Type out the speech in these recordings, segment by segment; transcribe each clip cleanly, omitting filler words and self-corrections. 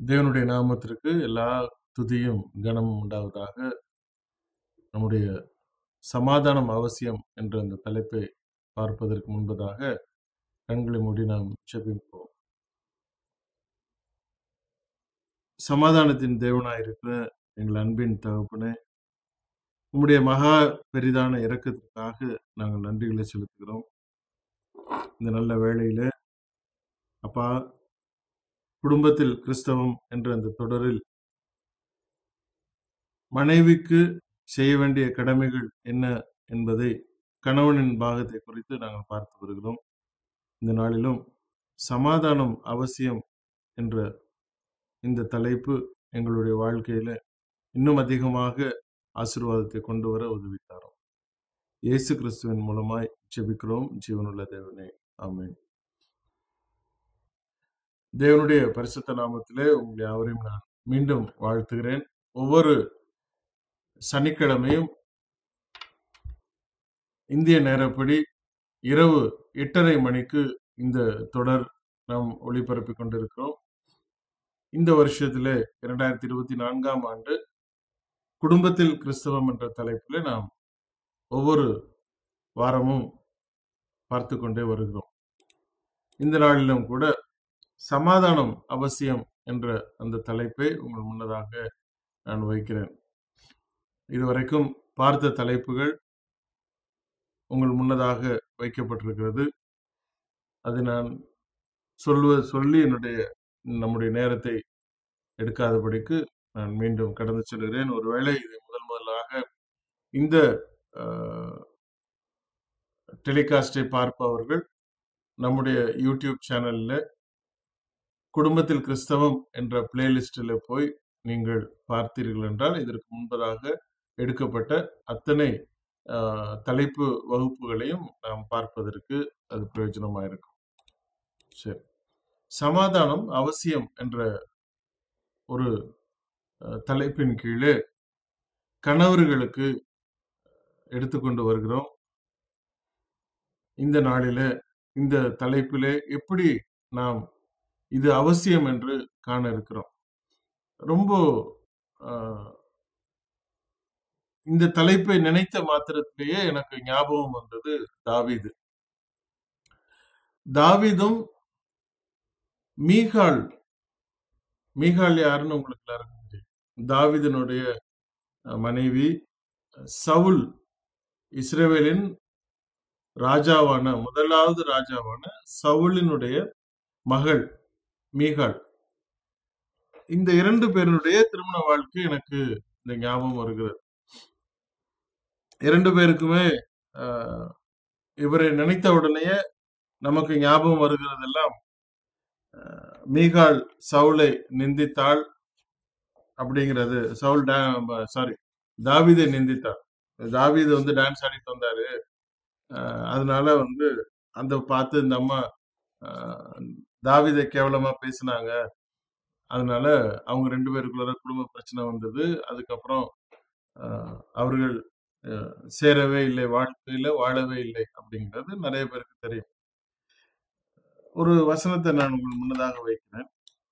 தேவனுடைய நாமத்திற்கு எல்லா துதியும் கனமும் உண்டாவதாக. நம்முடைய சமாதானம் அவசியம் என்ற அந்த தலைப்பை பார்ப்பதற்கு முன்பதாக கண்களை மூடி நாம் ஜெபிப்போம். சமாதானத்தின் தேவனாயிருக்கிற எங்கள் அன்பின் தகப்பனே, உம்முடைய மகா பெரிதான இரக்கத்திற்காக நாங்கள் நன்றிகளை செலுத்துகிறோம். இந்த நல்ல வேளையில அப்பா, குடும்பத்தில் கிறிஸ்தவம் என்ற அந்த தொடரில் மனைவிக்கு செய்ய வேண்டிய கடமைகள் என்ன என்பதை, கணவனின் பாகத்தை குறித்து நாங்கள் பார்த்து வருகிறோம். இந்த நாளிலும் சமாதானம் அவசியம் என்ற இந்த தலைப்பு எங்களுடைய வாழ்க்கையில இன்னும் அதிகமாக ஆசீர்வாதத்தை கொண்டு வர உதவித்தாரோம். இயேசு கிறிஸ்துவின் மூலமாய் ஜெபிக்கிறோம் ஜீவனுள்ள தேவனே, ஆமென். தேவனுடைய பரிசுத்த நாமத்திலே உங்களை யாவரையும் நான் மீண்டும் வாழ்த்துகிறேன். ஒவ்வொரு சனிக்கிழமையும் இந்திய நேரப்படி இரவு 8:30 மணிக்கு இந்த தொடர் நாம் ஒளிபரப்பிக் கொண்டிருக்கிறோம். இந்த வருஷத்திலே 2024ஆம் ஆண்டு குடும்பத்தில் கிறிஸ்தவம் என்ற தலைப்பில் நாம் ஒவ்வொரு வாரமும் பார்த்து கொண்டே வருகிறோம். இந்த நாளிலும் கூட சமாதானம் அவசியம் என்ற அந்த தலைப்பை உங்கள் முன்னதாக நான் வைக்கிறேன். இதுவரைக்கும் பார்த்த தலைப்புகள் உங்கள் முன்னதாக வைக்கப்பட்டிருக்கிறது. அது நான் சொல்லி நம்முடைய நேரத்தை எடுக்காதபடிக்கு நான் மீண்டும் கடந்து செல்கிறேன். ஒருவேளை இது முதலாக இந்த டெலிகாஸ்டை பார்ப்பவர்கள் நம்முடைய யூடியூப் சேனல்ல குடும்பத்தில் கிறிஸ்தவம் என்ற பிளேலிஸ்டில் போய் நீங்கள் பார்த்தீர்கள் என்றால், இதற்கு முன்பதாக எடுக்கப்பட்ட அத்தனை தலைப்பு வகுப்புகளையும் நாம் பார்ப்பதற்கு அது பிரயோஜனமாக இருக்கும். சரி, சமாதானம் அவசியம் என்ற ஒரு தலைப்பின் கீழே கணவர்களுக்கு எடுத்துக்கொண்டு வருகிறோம். இந்த நாளில இந்த தலைப்பிலே எப்படி நாம் இது அவசியம் என்று காண இருக்கிறோம். ரொம்ப இந்த தலைப்பை நினைத்த மாத்திரத்திலேயே எனக்கு ஞாபகம் வந்தது தாவீதும் மீகாள் யாருன்னு உங்களுக்கு எல்லாருக்கும் தெரியும். தாவீதினுடைய மனைவி சவுல், இஸ்ரவேலின் முதலாவது ராஜாவான சவுலினுடைய மகள் மீகாள். இந்த 2 பேருடைய திருமண வாழ்க்கை எனக்கு இந்த ஞாபகம் வருகிறது. 2 பேருக்குமே இவரை நினைத்த உடனேயே நமக்கு ஞாபகம் வருகிறதெல்லாம், மீகாள் சவுலை நிந்தித்தாள் அப்படிங்கிறது. தாவீதை நிந்தித்தாள். தாவீது டான்ஸ் ஆடிட்டு வந்தாரு, அதனால அந்த பார்த்து இந்த அம்மா தாவீதை கேவலமா பேசினாங்க. அதனால அவங்க 2 பேருக்குள்ள குடும்ப பிரச்சனை வந்தது. அதுக்கப்புறம் அவர்கள் சேரவே இல்லை, வாழ்க்கையில வாழவே இல்லை அப்படிங்கிறது நிறைய பேருக்கு தெரியும். ஒரு வசனத்தை நான் உங்களுக்கு முன்னதாக வைக்கிறேன்.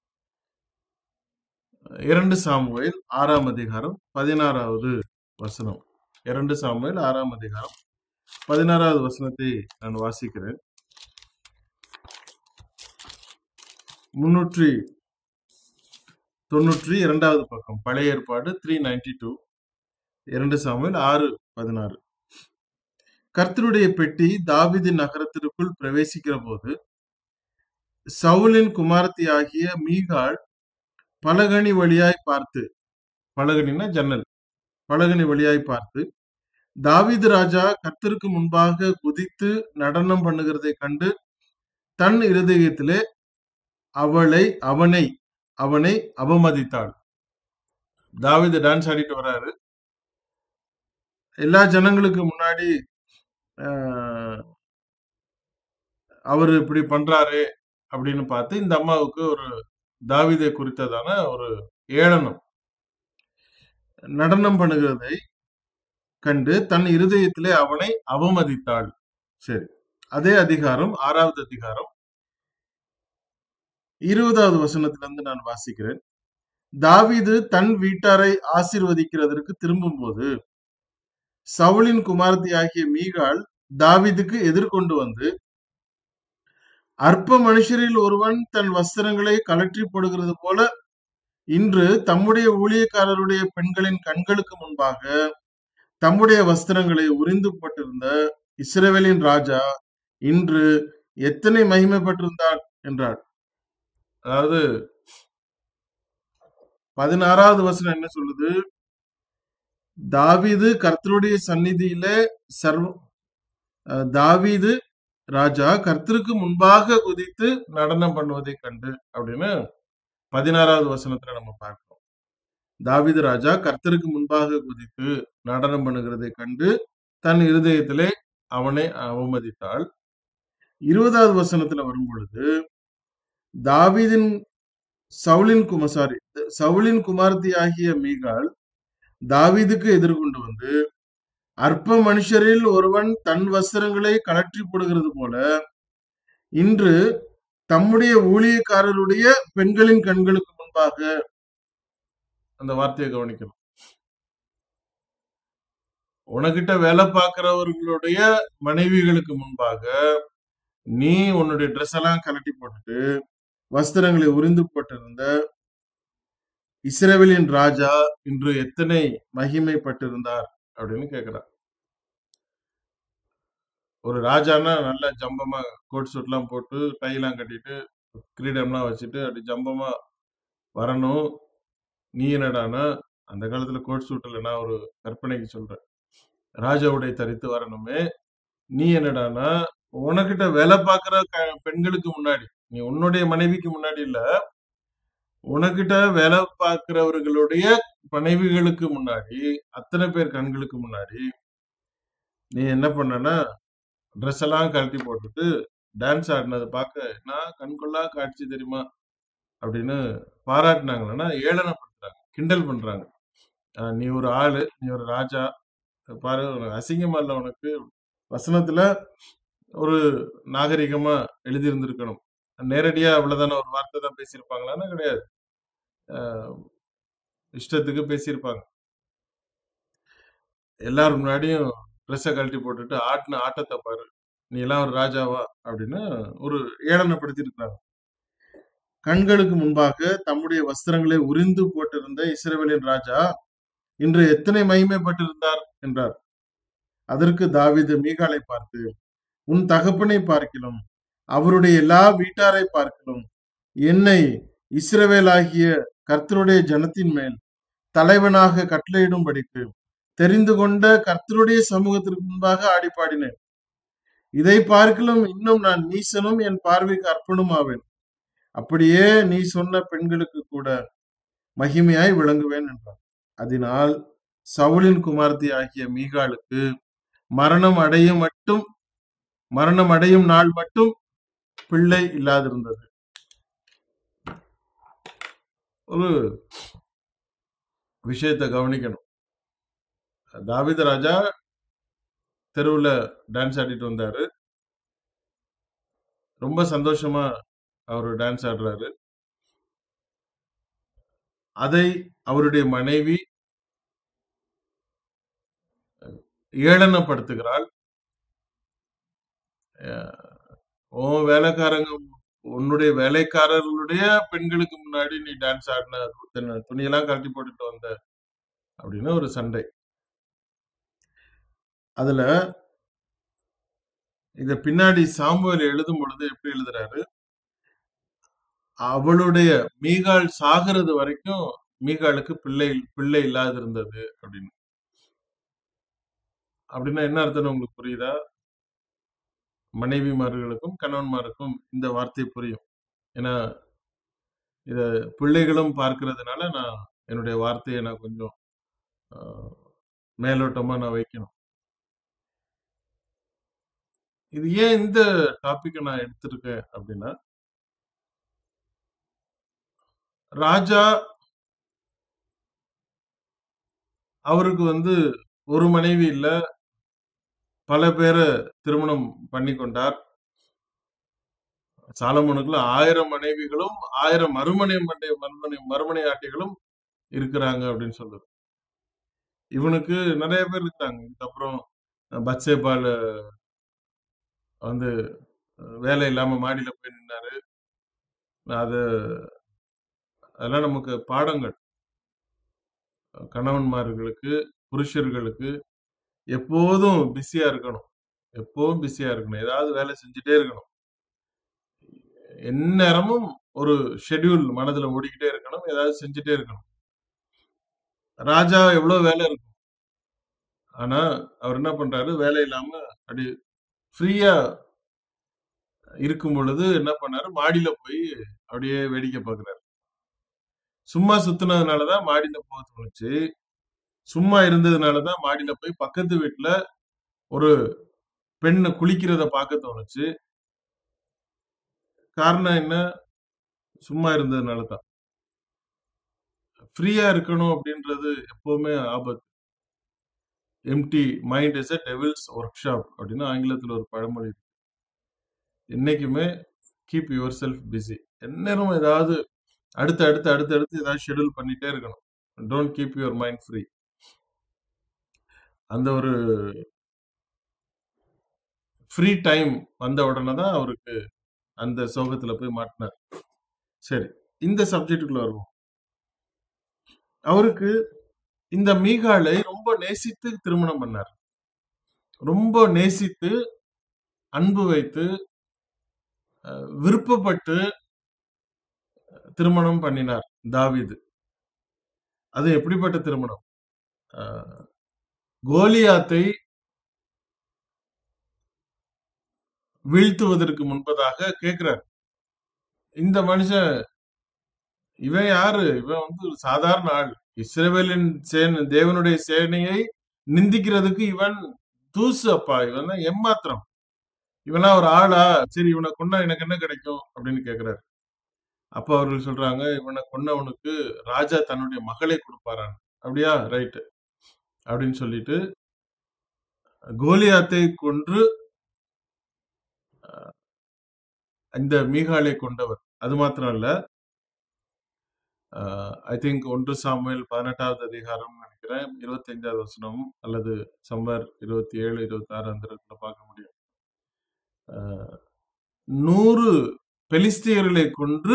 2 சாமுவேல் 6ஆம் அதிகாரம் 16வது வசனம். 2 சாமுவேல் 6ஆம் அதிகாரம் 16வது வசனத்தை நான் வாசிக்கிறேன். 392வது பக்கம், பழைய ஏற்பாடு 392. 2 சாமுவேல் 6:16. கர்த்தருடைய பெட்டி தாவீதின் நகரத்திற்குள் பிரவேசிக்கிற போது சவுலின் குமாரத்தியாகிய மீகாள் பலகணி வழியாய் பார்த்து, பலகணினா ஜன்னல், பலகணி வழியாய் பார்த்து தாவீது ராஜா கர்த்தருக்கு முன்பாக குதித்து நடனம் பண்ணுகிறதை கண்டு தன் இருதயத்திலே அவனை அவமதித்தாள். தாவீது டான்ஸ் ஆடிட்டு வராரு. எல்லா ஜனங்களுக்கு முன்னாடி அவரு இப்படி பண்றாரு அப்படின்னு பார்த்து இந்த அம்மாவுக்கு ஒரு தாவீதை குறித்ததான ஒரு ஏளனம். நடனம் பண்ணுகிறதை கண்டு தன் இருதயத்திலே அவனை அவமதித்தாள். சரி, அதே அதிகாரம் 6வது அதிகாரம் 20வது வசனத்திலிருந்து நான் வாசிக்கிறேன். தாவீது தன் வீட்டாரை ஆசீர்வதிக்கிறதற்கு திரும்பும்போது சவுலின் குமாரத்தி ஆகிய மீகாள் தாவீதுக்கு எதிர்கொண்டு வந்து, அற்ப மனுஷரில் ஒருவன் தன் வஸ்திரங்களை கழற்றி போடுகிறது போல இன்று தம்முடைய ஊழியக்காரருடைய பெண்களின் கண்களுக்கு முன்பாக தம்முடைய வஸ்திரங்களை உரிந்து போட்டிருந்த இஸ்ரவேலின் ராஜா இன்று எத்தனை மகிமைப்பட்டிருந்தார் என்றார். அதாவது 16வது வசனம் என்ன சொல்லுது? தாவீது கர்த்தருடைய சந்நிதியில தாவீது ராஜா கர்த்தருக்கு முன்பாக குதித்து நடனம் பண்ணுவதை கண்டு அப்படின்னு 16வது வசனத்துல நம்ம பார்க்கிறோம். தாவீது ராஜா கர்த்தருக்கு முன்பாக குதித்து நடனம் பண்ணுகிறதை கண்டு தன் இருதயத்திலே அவனை அவமதித்தாள். 20வது வசனத்துல வரும் பொழுது தாவீதின் சவுலின் குமாரத்தி ஆகிய மீகாள் தாவீதுக்கு எதிர்கொண்டு வந்து, அற்ப மனுஷரில் ஒருவன் தன் வஸ்திரங்களை கழற்றி போடுகிறது போல இன்று தம்முடைய ஊழியக்காரருடைய பெண்களின் கண்களுக்கு முன்பாக, அந்த வார்த்தையை கவனிக்கணும், உனக்கிட்ட வேலை பார்க்கிறவர்களுடைய மனைவிகளுக்கு முன்பாக நீ உன்னுடைய ட்ரெஸ் எல்லாம் கழட்டி போட்டுட்டு வஸ்திரங்களை உரிந்து போட்டிருந்த இஸ்ரவேலின் ராஜா இன்று எத்தனை மகிமைப்பட்டிருந்தார் அப்படின்னு கேக்குறார். ஒரு ராஜானா நல்ல ஜம்பமா கோட் சூட் எல்லாம் போட்டு டை எல்லாம் கட்டிட்டு கிரீடம்லாம் வச்சுட்டு அப்படி ஜம்பமா வரணும். நீ என்னடானா அந்த காலத்துல கோட் சூட் இல்லைன்னா ஒரு கற்பனைக்கு சொல்றேன், ராஜாவுடைய தரித்து வரணுமே. நீ என்னடானா உனக்கிட்ட வேலை பார்க்கிற பெண்களுக்கு முன்னாடி, நீ உன்னுடைய மனைவிக்கு முன்னாடி இல்ல, உனக்கிட்ட வேலை பார்க்கிறவர்களுடைய மனைவிகளுக்கு முன்னாடி, அத்தனை பேர் கண்களுக்கு முன்னாடி நீ என்ன பண்ணனா ட்ரெஸ் எல்லாம் கழட்டி போட்டுட்டு டான்ஸ் ஆடினதை பார்க்க நான் கண்கொள்ளா காட்சி தெரியுமா அப்படின்னு பாராட்டினாங்கன்னா ஏளனப்படுத்துறாங்க, கிண்டல் பண்றாங்க. நீ ஒரு ஆளு, நீ ஒரு ராஜா, பாரு அசிங்கமா இல்ல உனக்கு? வசனத்துல ஒரு நாகரிகமா எழுதியிருந்திருக்கணும். நேரடியா அவ்வளவுதான ஒரு வார்த்தை தான் பேசியிருப்பாங்களான்னா கிடையாது, இஷ்டத்துக்கு பேசியிருப்பாங்க. எல்லாரும் முன்னாடியும் ட்ரெஸ்ஸை கழட்டி போட்டுட்டு ஆட்டின ஆட்டத்தை பாரு, நீ எல்லாம் ஒரு ராஜாவா அப்படின்னு ஒரு ஏளனப்படுத்தி இருக்கிறாங்க. கண்களுக்கு முன்பாக தம்முடைய வஸ்திரங்களை உரிந்து போட்டிருந்த இஸ்ரவேலின் ராஜா இன்று எத்தனை மகிமைப்பட்டிருந்தார் என்றார். அதற்கு தாவீது மீகாளை பார்த்து, உன் தகப்பனை பார்க்கிலும் அவருடைய எல்லா வீட்டாரை பார்க்கிலும் என்னை இஸ்ரவேலாகிய கர்த்தருடைய ஜனத்தின் மேல் தலைவனாக கட்டளையிடும்படிக்கு தெரிந்து கொண்ட கர்த்தருடைய சமூகத்திற்கு முன்பாக ஆடி பாடினேன். இதை பார்க்கிலும் இன்னும் நான் நீசனும் என் பார்வைக்கு அர்ப்பணும் ஆவேன். அப்படியே நீ சொன்ன பெண்களுக்கு கூட மகிமையாய் விளங்குவேன் என்றார். அதனால் சவுலின் குமாரத்தி ஆகிய மீகாளுக்கு மரணம் அடையும் நாள் மட்டும் பிள்ளை இல்லாதிருந்தது. ஒரு விஷயத்தை கவனிக்கணும். தாவீது ராஜா தெருவுல டான்ஸ் ஆடிட்டு வந்தாரு, ரொம்ப சந்தோஷமா அவரு டான்ஸ் ஆடுறாரு. அதை அவருடைய மனைவி ஏளனப்படுத்துகிறாள். உன் வேலைக்காரங்க, உன்னுடைய வேலைக்காரர்களுடைய பெண்களுக்கு முன்னாடி நீ டான்ஸ் ஆடின, துணியெல்லாம் கழட்டி போட்டுட்டு வந்த அப்படின்னு ஒரு சண்டை. அதுல இத பின்னாடி சாமுவேல் எழுதும் பொழுது எப்படி எழுதுறாரு, அவளுடைய மீகாள் சாகிறது வரைக்கும் மீகாளுக்கு பிள்ளை இல்லாது இருந்தது அப்படின்னு. அப்படின்னா என்ன அர்த்தம் உங்களுக்கு புரியுதா? மனைவிமார்களுக்கும் கணவன்மாருக்கும் இந்த வார்த்தை புரியும். ஏன்னா இத பிள்ளைகளும் பார்க்கிறதுனால நான் என்னுடைய வார்த்தையை நான் கொஞ்சம் மேலோட்டமா நான் வைக்கணும். இது ஏன் இந்த டாபிக்கை நான் எடுத்திருக்கேன் அப்படின்னா, ராஜா அவருக்கு ஒரு மனைவி இல்ல, பல பேரை திருமணம் பண்ணி கொண்டார். சாலமோனுக்குள்ள 1000 மனைவிகளும் 1000 மறுமனையாட்டிகளும் இருக்கிறாங்க அப்படின்னு சொல்லுது. இவனுக்கு நிறைய பேர் இருக்கிறாங்க. இதுக்கப்புறம் பத்சேபால வந்து வேலை இல்லாம மாடியில போய் நின்னாரு. அது அதெல்லாம் நமக்கு பாடங்கள். கணவன்மார்களுக்கு, புருஷர்களுக்கு எப்போதும் பிஸியா இருக்கணும். எப்பவும் பிஸியா இருக்கணும். ஏதாவது வேலை செஞ்சுட்டே இருக்கணும். எந்நேரமும் ஒரு ஷெட்யூல் மனதுல ஓடிக்கிட்டே இருக்கணும். ஏதாவது செஞ்சுட்டே இருக்கணும். ராஜா எவ்வளவு வேலை இருக்கும். ஆனா அவர் என்ன பண்றாரு, வேலை இல்லாம அப்படி ஃப்ரீயா இருக்கும் பொழுது என்ன பண்ணாரு, மாடியில போய் அப்படியே வேடிக்கை பார்க்கிறாரு. சும்மா சுத்தினதுனாலதான் மாடியில போக தோணுச்சு. சும்மா இருந்ததுனாலதான் மாடியில போய் பக்கத்து வீட்டுல ஒரு பெண்ணு குளிக்கிறத பார்க்க தோணுச்சு. காரணம் என்ன? சும்மா இருந்ததுனாலதான். ஃப்ரீயா இருக்கணும் அப்படின்றது எப்பவுமே ஆபத்து. Empty mind is a devil's workshop அப்படின்னு ஆங்கிலத்துல ஒரு பழமொழி இருக்கு. என்னைக்குமே கீப் யுவர் செல்ஃப் பிஸி. எந்நேரம் ஏதாவது அடுத்து ஏதாவது ஷெட்யூல் பண்ணிட்டே இருக்கணும். Don't keep your mind free. அந்த ஒரு ஃப்ரீ டைம் வந்த உடனே தான் அவருக்கு அந்த சோகத்துல போய் மாட்டினார். சரி, இந்த சப்ஜெக்டுக்குள்ள வருவோம். அவருக்கு இந்த மீகாலை ரொம்ப நேசித்து திருமணம் பண்ணார். ரொம்ப நேசித்து அன்பு வைத்து விருப்பப்பட்டு திருமணம் பண்ணினார் தாவீது. அது எப்படிப்பட்ட திருமணம்? கோலியாத்தை வீழ்த்துவதற்கு முன்பதாக கேட்கிறார். இந்த மனுஷன் இவன் யாரு? இவன் வந்து ஒரு சாதாரண ஆள். இஸ்ரவேலின் தேவனுடைய சேனையை நிந்திக்கிறதுக்கு இவன் தூசு அப்பா. இவன் தான் எம்மாத்திரம். இவனா ஒரு ஆளா? சரி, இவனை கொண்டா எனக்கு என்ன கிடைக்கும் அப்படின்னு கேக்குறாரு. அப்ப அவர்கள் சொல்றாங்க, இவனை கொன்னவனுக்கு ராஜா தன்னுடைய மகளை கொடுப்பாரான். அப்படியா? ரைட்டு அப்படின்னு சொல்லிட்டு கோலியாத்தை கொன்று இந்த மீகாலை கொண்டவர். அது மாத்திரம் இல்ல, ஐ திங்க் 1 சாமுவேல் 18வது அதிகாரம் நினைக்கிறேன் 25வது வசனம் அல்லது சம்பர் 27, 26 அந்த இடத்துல பார்க்க முடியும். 100 பெலிஸ்தியர்களை கொன்று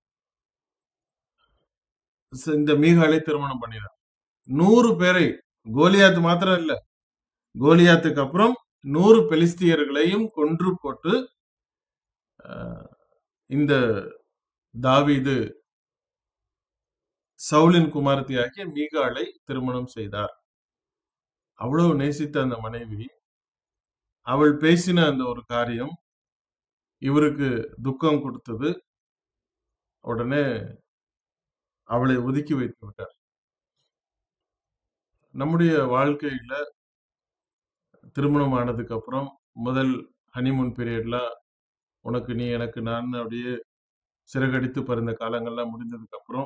இந்த மீகாலை திருமணம் பண்ணினார். 100 பேரை. கோலியாத்து மாத்திரம் இல்ல, கோலியாத்துக்கு அப்புறம் 100 பெலிஸ்தியர்களையும் கொன்று போட்டு இந்த தாவீது சவுலின் குமாரத்தியாகிய மீகாலை திருமணம் செய்தார். அவ்வளவு நேசித்த அந்த மனைவி, அவள் பேசின அந்த ஒரு காரியம் இவருக்கு துக்கம் கொடுத்தது. உடனே அவளை ஒதுக்கி வைத்து விட்டார். நம்முடைய வாழ்க்கையில திருமணம் ஆனதுக்கு அப்புறம் முதல் ஹனிமூன் பீரியட்லாம் உனக்கு நீ எனக்கு நான் அப்படியே சிறகடித்து பறந்த காலங்கள்லாம் முடிஞ்சதுக்கு அப்புறம்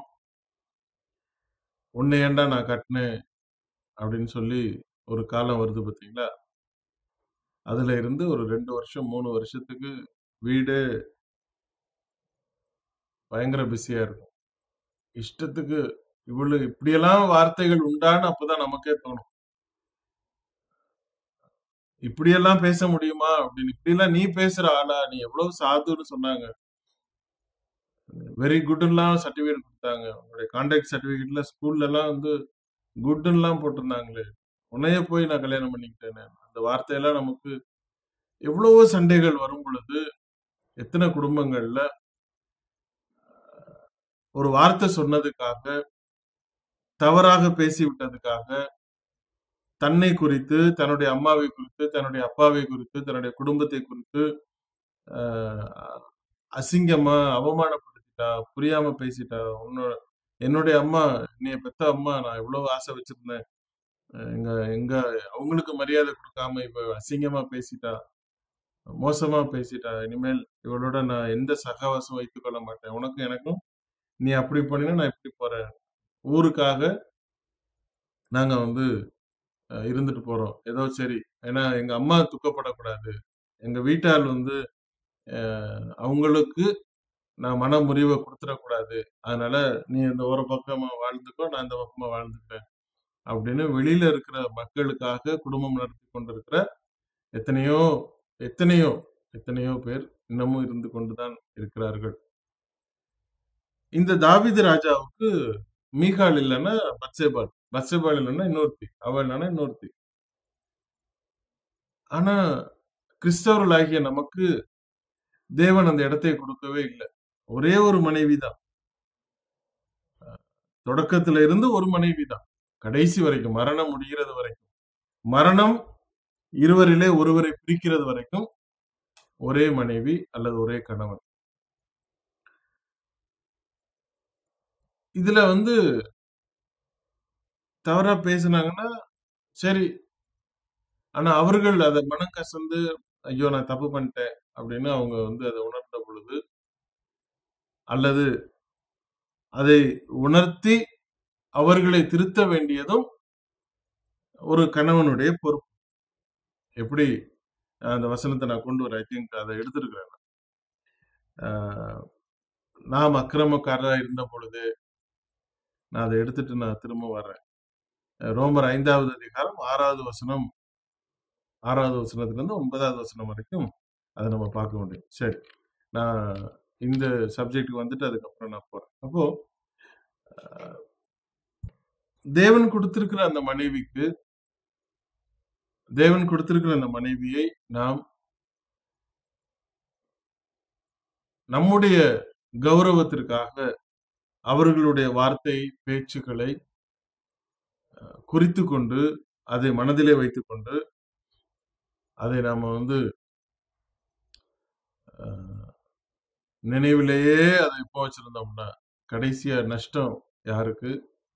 உன்னை ஏண்டா நான் கட்டினேன் அப்படின்னு சொல்லி ஒரு காலம் வருது பார்த்தீங்களா? அதுல இருந்து ஒரு 2 வருஷம் 3 வருஷத்துக்கு வீடு பயங்கர பிஸியா இருக்கும். இஷ்டத்துக்கு இவ்வளவு இப்படியெல்லாம் வார்த்தைகள் உண்டான்னு அப்பதான் நமக்கே தோணும். இப்படியெல்லாம் பேச முடியுமா அப்படின்னு. இப்படியெல்லாம் நீ பேசுற ஆளா? நீ எவ்வளவு சாதுன்னு சொன்னாங்க. வெரி குட்லாம் சர்டிபிகேட் கொடுத்தாங்க. உங்களுடைய கான்டாக்ட் சர்டிபிகேட்ல ஸ்கூல்ல எல்லாம் வந்து குட்லாம் போட்டிருந்தாங்களே, உன்னைய போய் நான் கல்யாணம் பண்ணிக்கிட்டேன்னு. அந்த வார்த்தையெல்லாம் நமக்கு எவ்வளவோ சண்டைகள் வரும் பொழுது எத்தனை குடும்பங்கள்ல ஒரு வார்த்தை சொன்னதுக்காக, தவறாக பேசிவிட்டதுக்காக, தன்னை குறித்து, தன்னுடைய அம்மாவை குறித்து, தன்னுடைய அப்பாவை குறித்து, தன்னுடைய குடும்பத்தை குறித்து அசிங்கமா அவமானப்படுத்திட்டா, புரியாம பேசிட்டா. என்னுடைய அம்மா, என்னைய பெத்த அம்மா, நான் எவ்வளவு ஆசை வச்சிருந்தேன், எங்க எங்க அவங்களுக்கு மரியாதை கொடுக்காம இப்ப அசிங்கமா பேசிட்டா, மோசமா பேசிட்டா. இனிமேல் இவளோட நான் எந்த சகவாசம் வைத்துக் கொள்ள மாட்டேன். உனக்கும் எனக்கும் நீ அப்படி பண்ணினா நான் இப்படி போறேன். ஊருக்காக நாங்க வந்து இருந்துட்டு போறோம். ஏதோ சரி. ஏன்னா எங்க அம்மா துக்கப்படக்கூடாது. எங்க வீட்டால் வந்து அவங்களுக்கு நான் மன முறிவை கொடுத்துடக்கூடாது. அதனால நீ இந்த ஒரு பக்கமா வாழ்ந்துக்கோ, நான் இந்த பக்கமா வாழ்ந்துக்கிறேன் அப்படின்னு வெளியில இருக்கிற மக்களுக்காக குடும்பம் நடத்தி கொண்டிருக்கிற எத்தனையோ எத்தனையோ எத்தனையோ பேர் இன்னமும் இருந்து கொண்டுதான் இருக்கிறார்கள். இந்த தாவீது ராஜாவுக்கு மீகால் இல்லைன்னா பத்சேபாள், பத்சேபாள் இல்லைன்னா இன்னொருத்தி, அவள் இல்லைன்னா இன்னொருத்தி. ஆனா கிறிஸ்தவர்களாகிய நமக்கு தேவன் அந்த இடத்தை கொடுக்கவே இல்லை. ஒரே ஒரு மனைவி தான், தொடக்கத்துல இருந்து ஒரு மனைவி தான், கடைசி வரைக்கும், மரணம் முடிகிறது வரைக்கும், மரணம் இருவரிலே ஒருவரை பிரிக்கிறது வரைக்கும் ஒரே மனைவி அல்லது ஒரே கணவன். இதுல தவறா பேசுனாங்கன்னா சரி, ஆனா அவர்கள் அதை மனம் கசந்து ஐயோ நான் தப்பு பண்ணிட்டேன் அப்படின்னு அவங்க அதை உணர்ந்த பொழுது, அல்லது அதை உணர்த்தி அவர்களை திருத்த வேண்டியதும் ஒரு கணவனுடைய பொறுப்பு. எப்படி அந்த வசனத்தை நான் கொண்டு வரேன், ஐ திங்க் அதை எடுத்திருக்கிறேன். நாம் அக்கிரமக்காரராக இருந்த பொழுது, நான் அதை எடுத்துட்டு நான் திரும்ப வர்றேன். ரோமர் 5வது அதிகாரம் 6வது வசனம், 6வது வசனத்திலிருந்து 9வது வசனம் வரைக்கும் அதை நம்ம பார்க்க முடியும். சரி, நான் இந்த சப்ஜெக்ட் அதுக்கப்புறம் நான் போறேன். அப்போ தேவன் கொடுத்திருக்கிற அந்த மனைவிக்கு, தேவன் கொடுத்திருக்கிற அந்த மனைவியை நாம் நம்முடைய கௌரவத்திற்காக அவர்களுடைய வார்த்தை பேச்சுக்களை குறித்து கொண்டு, அதை மனதிலே வைத்துக் கொண்டு, அதை நாம நினைவிலேயே அதை எப்போ வச்சிருந்தோம்னா கடைசியா நஷ்டம் யாருக்கு?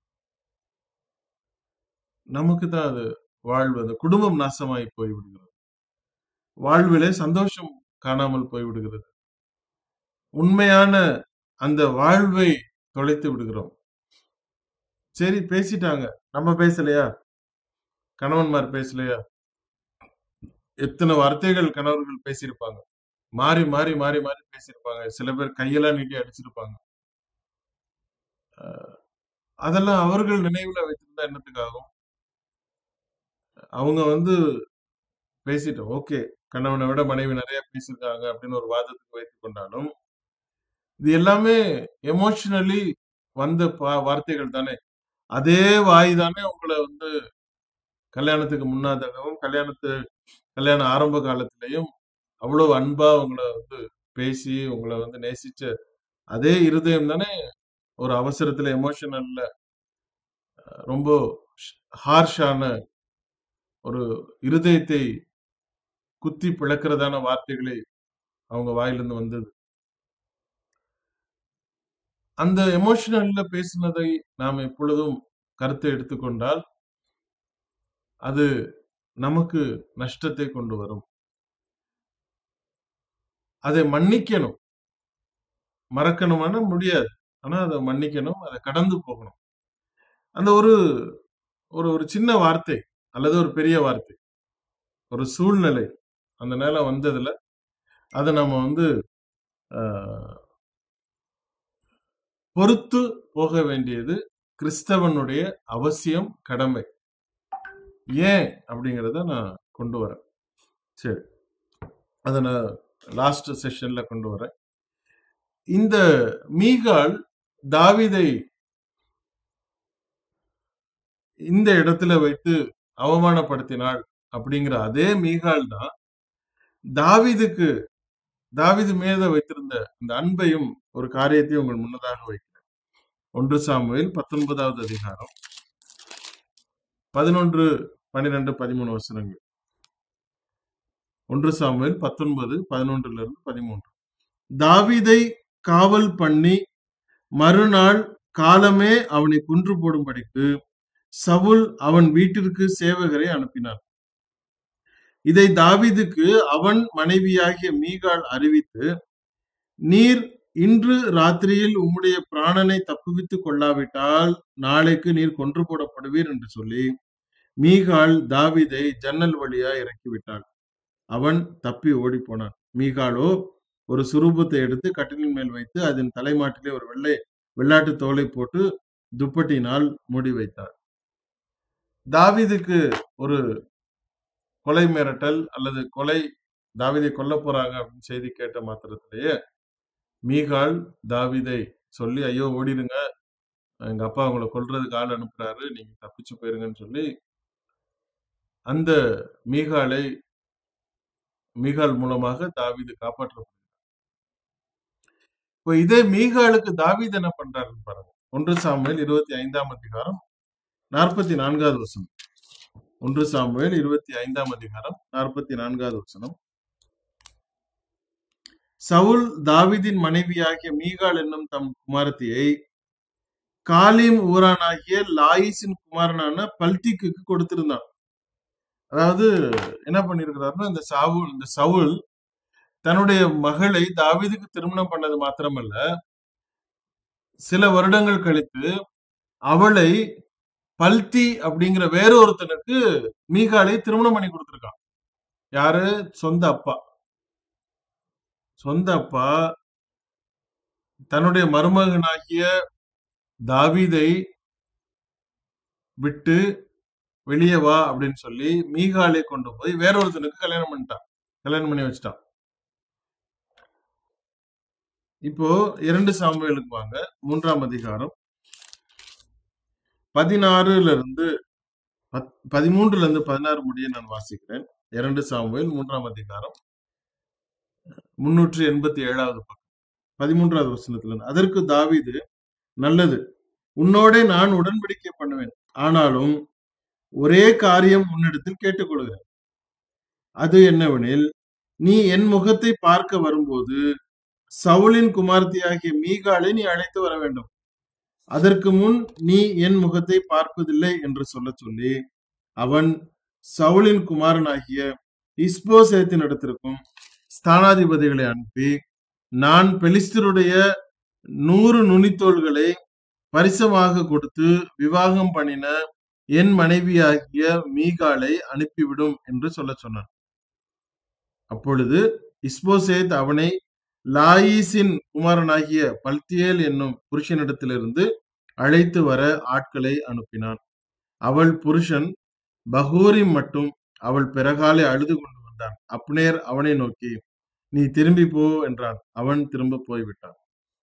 நமக்கு தான் அது வாழ்வது. குடும்பம் நாசமாய் போய்விடுகிறது, வாழ்விலே சந்தோஷம் காணாமல் போய்விடுகிறது, உண்மையான அந்த வாழ்வை தொலைத்து விடுகிறோம். சரி, பேசிட்டாங்க, நம்ம பேசலையா? கணவன்மார் பேசலையா? எத்தனை வார்த்தைகள் கணவர்கள் பேசியிருப்பாங்க, மாறி மாறி மாறி மாறி பேசியிருப்பாங்க. சில பேர் கையெல்லாம் நீட்டி அடிச்சிருப்பாங்க. அதெல்லாம் அவர்கள் நினைவுல வைத்திருந்தா என்னத்துக்காகும்? அவங்க பேசிட்டோம், ஓகே, கணவனை விட மனைவி நிறைய பேசியிருக்காங்க அப்படின்னு ஒரு வாதத்துக்கு வைத்துக் கொண்டாலும், இது எல்லாமே எமோஷனலி வந்த வார்த்தைகள் தானே. அதே வாய் தானே உங்களை கல்யாணத்துக்கு முன்னாதாகவும் கல்யாண ஆரம்ப காலத்திலையும் அவ்வளவு அன்பா உங்களை பேசி உங்களை நேசிச்ச அதே இருதயம் தானே ஒரு அவசரத்துல எமோஷனல்ல ரொம்ப ஹார்ஷான ஒரு இருதயத்தை குத்தி பிளக்கிறதான வார்த்தைகளை அவங்க வாயிலிருந்து வந்தது. அந்த எமோஷனல்ல பேசினதை நாம் எப்பொழுதும் கருத்தை எடுத்துக்கொண்டால் அது நமக்கு நஷ்டத்தை கொண்டு வரும். அதை மன்னிக்கணும், மறக்கணுமான முடியாது, ஆனா அதை மன்னிக்கணும், அதை கடந்து போகணும். அந்த ஒரு ஒரு சின்ன வார்த்தை அல்லது ஒரு பெரிய வார்த்தை, ஒரு சூழ்நிலை அந்த நேரம் வந்ததுல அதை நம்ம பொறுத்து போக வேண்டியது கிறிஸ்தவனுடைய அவசியம், கடமை. ஏன் அப்படிங்கிறத நான் கொண்டு வரேன். சரி, அதை நான் லாஸ்ட் செஷன்ல கொண்டு வரேன். இந்த மீகாள் தாவீதை இந்த இடத்துல வைத்து அவமானப்படுத்தினாள் அப்படிங்கிற அதே மீகாள் தான் தாவீது மீது வைத்திருந்த இந்த அன்பையும் ஒரு காரியத்தையும் உங்கள் முன்னதாக வைக்கிறேன். 1 சாமுவேல் 19வது அதிகாரம் 11, 12, 13 வசனங்கள். 1 சாமுவேல் 19, 11-13. தாவீதை காவல் பண்ணி மறுநாள் காலமே அவனை கொன்று போடும்படிக்கு சவுல் அவன் வீட்டிற்கு சேவகரை அனுப்பினார். இதை தாவீதுக்கு அவன் மனைவியாகிய மீகாள் அறிவித்து, நீர் இன்று ராத்திரியில் உம்முடைய பிராணனை தப்புவித்துக் கொள்ளாவிட்டால் நாளைக்கு நீர் கொன்று போடப்படுவீர் என்று சொல்லி மீகாள் தாவீதை ஜன்னல் வழியா இறக்கிவிட்டாள். அவன் தப்பி ஓடி போனான். மீகாளோ ஒரு சுரூபத்தை எடுத்து கட்டிலின் மேல் வைத்து அதன் தலைமாட்டிலே ஒரு வெள்ளாட்டு தோலை போட்டு துப்பட்டினால் மூடி வைத்தார். தாவீதுக்கு ஒரு கொலை மிரட்டல் அல்லது தாவீதை கொல்ல போறாங்க அப்படின்னு செய்தி கேட்ட மாத்திரத்திலேயே மீகாள் தாவீதை சொல்லி, ஐயோ ஓடிடுங்க, எங்க அப்பா உங்களை கொல்றதுக்கு ஆள் அனுப்புறாரு, நீங்க தப்பிச்சு போயிருங்கன்னு சொல்லி அந்த மீகாள் மூலமாக தாவீது காப்பாற்றப்பட்டார். இப்போ இதே மீகாளுக்கு தாவீது என்ன பண்றாருன்னு பாருங்க. 1 சாமுவேல் 25ஆம் அதிகாரம் 44வது வசனம். 1 சாமுவேல் 25ஆம் அதிகாரம் 44வது வசனம். சவுல் தாவீதின் மனைவியாகிய மீகாள் என்னும் தம் குமாரத்தியை காலீம் ஊரானாகிய லாயிசின் குமாரனான பல்திக்கு கொடுத்திருந்தான். அதாவது என்ன பண்ணிருக்கிறாருன்னா, இந்த சவுல் தன்னுடைய மகளை தாவீதுக்கு திருமணம் பண்ணது மாத்திரமல்ல, சில வருடங்கள் கழித்து அவளை பல்தி அப்படிங்கிற வேறொருத்தனுக்கு மீகாலை திருமணம் பண்ணி கொடுத்திருக்கான். யாரு? சொந்த அப்பா தன்னுடைய மருமகனாகிய தாவீதை விட்டு வெளியே வா அப்படின்னு சொல்லி மீகாலை கொண்டு போய் வேறொருத்தனுக்கு கல்யாணம் பண்ணி வச்சுட்டான். இப்போ 2 சாமுவேலுக்கு வாங்க. 3ஆம் அதிகாரம் 13ல இருந்து 16 முடிய நான் வாசிக்கிறேன். 2 சாமுவேல் 3ஆம் அதிகாரம் 387வது பக்கம் 13வது வசனத்துல. அதற்கு தாவீது, நல்லது, உன்னோட நான் உடன்படிக்கை பண்ணுவேன், ஆனாலும் ஒரே காரியம் உன்னிடத்தில் கேட்டுக்கொள்கிறேன். அது என்னவெனில், நீ என் முகத்தை பார்க்க வரும்போது சவுலின் குமாரத்தியாகிய மீகாலை நீ அழைத்து வர வேண்டும். அதற்கு முன் நீ என் முகத்தை பார்ப்பதில்லை என்று சொல்லி அவன் சவுலின் குமாரனாகிய இஸ்போசேத்தின் இடத்திற்கும் ஸ்தானாதிபதிகளை அனுப்பி, நான் பெலிஸ்தருடைய 100 நுனித்தோள்களை பரிசமாக கொடுத்து விவாகம் பண்ணின என் மனைவியாகிய மீகாலை அனுப்பிவிடும் என்று சொன்னான். அப்பொழுது இஸ்போசேத் அவனை லாயிசின் குமாரனாகிய பல்தியேல் என்னும் புருஷனிடத்திலிருந்து அழைத்து வர ஆட்களை அனுப்பினான். அவள் புருஷன் பகூரிம் மட்டும் அவள் பிறகாலே அழுது கொண்டு வந்தான். அப்னேர் அவனை நோக்கி, நீ திரும்பி போ என்றான். அவன் திரும்ப போய்விட்டான்.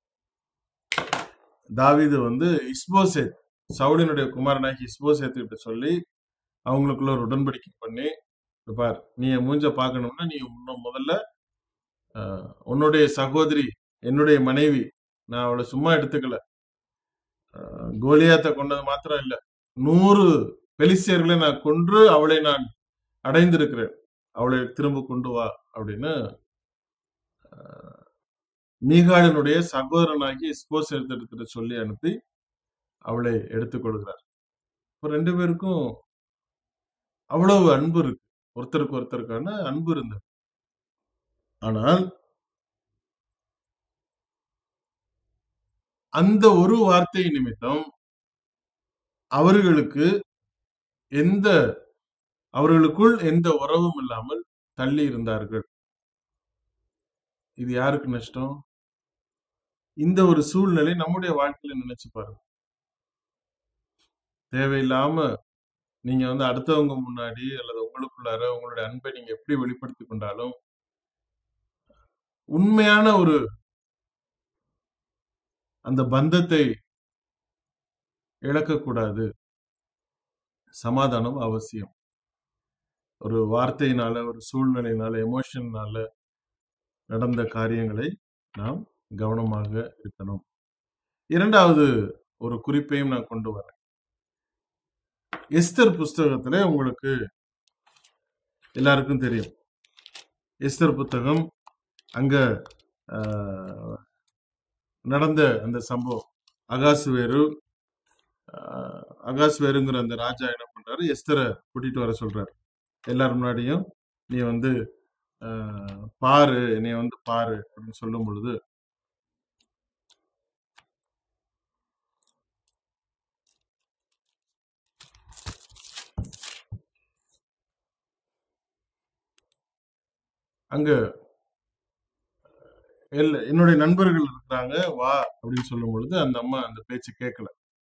தாவீது இஸ்போசேத், சவுலினுடைய குமாரனாகி இஸ்போசேத் கிட்ட சொல்லி அவங்களுக்குள்ள ஒரு உடன்படிக்கை பண்ணி, பார், நீ என் மூஞ்ச பார்க்கணும்னா நீ முதல்ல உன்னுடைய சகோதரி, என்னுடைய மனைவி, நான் அவளை சும்மா எடுத்துக்கல, கோலியாத்தை கொண்டது மாத்திரம் இல்ல, 100 பெலிஸ்தியர்களை நான் கொன்று அவளை நான் அடைந்திருக்கிறேன், அவளை திரும்ப கொண்டு வா அப்படின்னு மீகாலினுடைய சகோதரனாகி இஸ்போசேத் இடத்துல சொல்லி அனுப்பி அவளை எடுத்துக்கொள்கிறார். இப்போ 2 பேருக்கும் அவ்வளவு அன்பு இருக்கு, ஒருத்தருக்கு ஒருத்தருக்கான அன்பு இருந்தது. ஆனால் அந்த ஒரு வார்த்தை நிமித்தம் அவர்களுக்குள் எந்த உறவும் இல்லாமல் தள்ளி இருந்தார்கள். இது யாருக்கு நஷ்டம்? இந்த ஒரு சூழ்நிலை நம்முடைய வாழ்க்கையில நினைச்சு பாருங்க. தேவையில்லாம நீங்க அடுத்தவங்க முன்னாடி அல்லது உங்களுக்குள்ளார உங்களுடைய அன்பை நீங்க எப்படி வெளிப்படுத்தி கொண்டாலும் உண்மையான ஒரு அந்த பந்தத்தை இழக்கக்கூடாது. சமாதானம் அவசியம். ஒரு வார்த்தையினால, ஒரு சூழ்நிலையினால, எமோஷனால நடந்த காரியங்களை நாம் கவனமாக இருக்கணும். 2வது ஒரு குறிப்பையும் நான் கொண்டு வரேன். எஸ்தர் புஸ்தகத்துல உங்களுக்கு எல்லாருக்கும் தெரியும், எஸ்தர் புத்தகம் அங்க நடந்த அந்த சம்பவம், அகாஸ்வேருங்கிற அந்த ராஜா என்ன பண்றாரு, எஸ்தரை கூட்டிட்டு வர சொல்றாரு. எல்லாரும் முன்னாடியும் நீ பாரு, நீ பாரு அப்படின்னு சொல்லும் பொழுது அங்க என்னுடைய நண்பர்கள் இருக்கிறாங்க, வா அப்படின்னு சொல்லும் பொழுது அந்த அம்மா அந்த பேச்சு கேட்கல.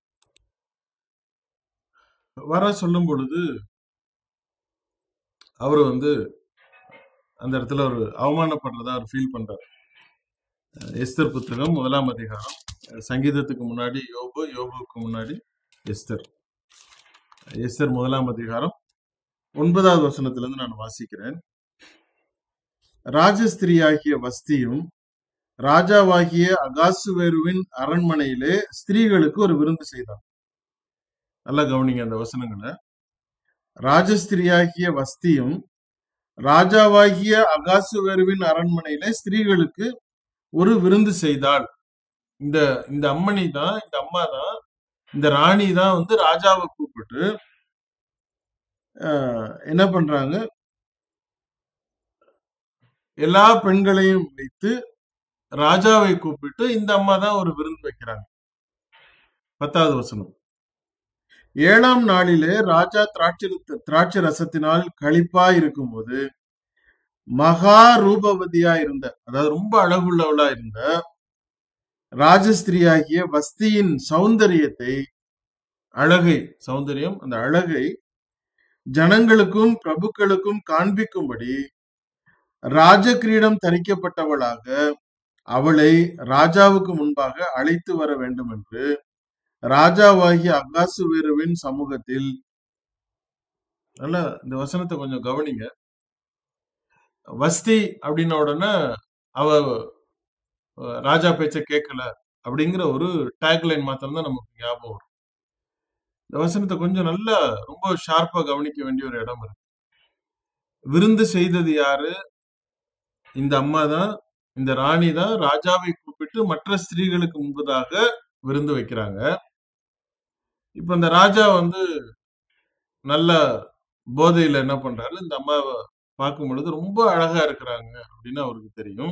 வர சொல்லும் பொழுது அவரு வந்து அந்த இடத்துல ஒரு அவமானப்படுறதா அவர் ஃபீல் பண்றாரு. எஸ்தர் புத்தகம் 1ஆம் அதிகாரம். சங்கீதத்துக்கு முன்னாடி யோபு, யோபுக்கு முன்னாடி எஸ்தர். எஸ்தர் 1ஆம் அதிகாரம் 9வது வசனத்திலிருந்து நான் வாசிக்கிறேன். ராஜஸ்திரியாகிய வஸ்தியும் ராஜாவாகிய அகாசுவேருவின் அரண்மனையிலே ஸ்திரீகளுக்கு ஒரு விருந்து செய்தான். நல்லா கவனிங்க அந்த வசனங்களை. ராஜஸ்திரியாகிய வஸ்தியும் ராஜாவாகிய அகாசுவேருவின் அரண்மனையிலே ஸ்திரீகளுக்கு ஒரு விருந்து செய்தாள். இந்த இந்த அம்மணி தான், இந்த அம்மா தான், இந்த ராணி தான் வந்து ராஜாவை கூப்பிட்டு என்ன பண்றாங்க, எல்லா பெண்களையும் வைத்து ராஜாவை கூப்பிட்டு இந்த அம்மா தான் ஒரு விருந்து வைக்கிறாங்க. 10வது வசனம். 7ஆம் நாளிலே ராஜா திராட்சை ரசத்தினால் களிப்பா இருக்கும்போது மகா ரூபவதியா இருந்த, அதாவது ரொம்ப அழகுள்ளவளா இருந்த ராஜஸ்திரியாகிய வஸ்தியின் சௌந்தரியத்தை, அழகை, சௌந்தரியம், அந்த அழகை ஜனங்களுக்கும் பிரபுக்களுக்கும் காண்பிக்கும்படி ராஜகிரீடம் தரிக்கப்பட்டவளாக அவளை ராஜாவுக்கு முன்பாக அழைத்து வர வேண்டும் என்று ராஜாவாகிய அகாசுவேருவின் சமூகத்தில். நல்லா இந்த வசனத்தை கொஞ்சம் கவனிங்க. வஸ்தி அப்படின்ன உடனே அவ ராஜா பேச்ச கேட்கல அப்படிங்கிற ஒரு டேக்லைன் மாத்திரம் தான் நமக்கு ஞாபகம் வரும். இந்த வசனத்தை கொஞ்சம் நல்லா ரொம்ப ஷார்ப்பா கவனிக்க வேண்டிய ஒரு இடம் இருக்கு. விருந்து செய்தது யாரு? இந்த அம்மா தான், இந்த ராணி தான் ராஜாவை கூப்பிட்டு மற்ற ஸ்திரீகளுக்கு முன்பதாக விருந்து வைக்கிறாங்க. இப்ப இந்த ராஜா வந்து நல்ல போதையில என்ன பண்றாரு, இந்த அம்மாவை பார்க்கும் பொழுது ரொம்ப அழகா இருக்கிறாங்க அப்படின்னு அவருக்கு தெரியும்.